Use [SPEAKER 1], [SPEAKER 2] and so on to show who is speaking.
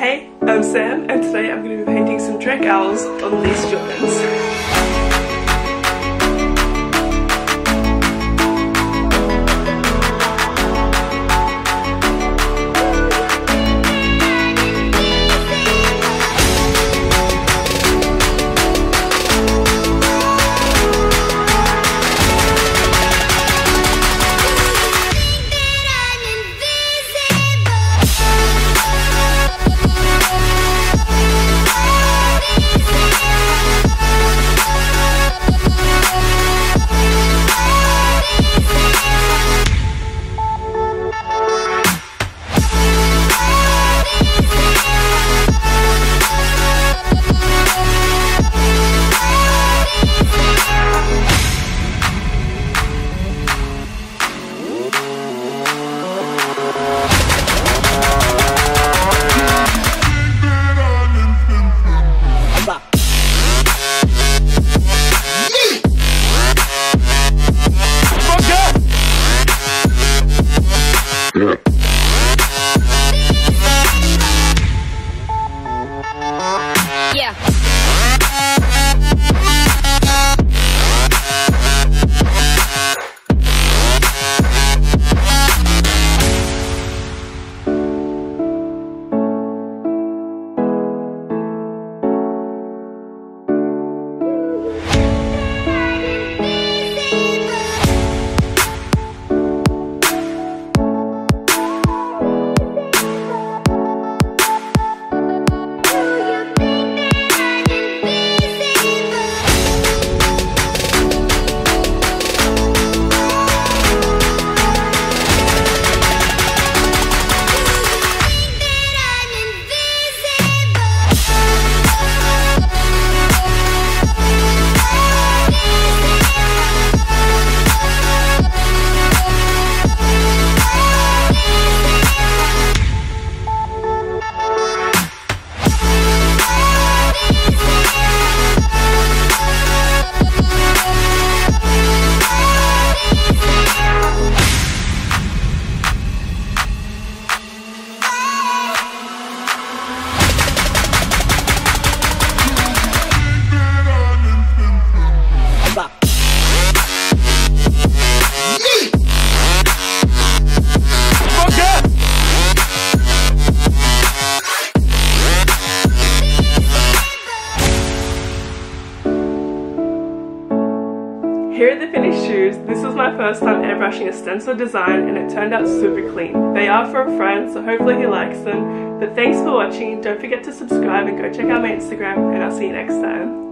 [SPEAKER 1] Hey, I'm Sam and today I'm going to be painting some Drake owls on these Jordans. Here are the finished shoes. This was my first time airbrushing a stencil design and it turned out super clean. They are for a friend, so hopefully he likes them. But thanks for watching. Don't forget to subscribe and go check out my Instagram, and I'll see you next time.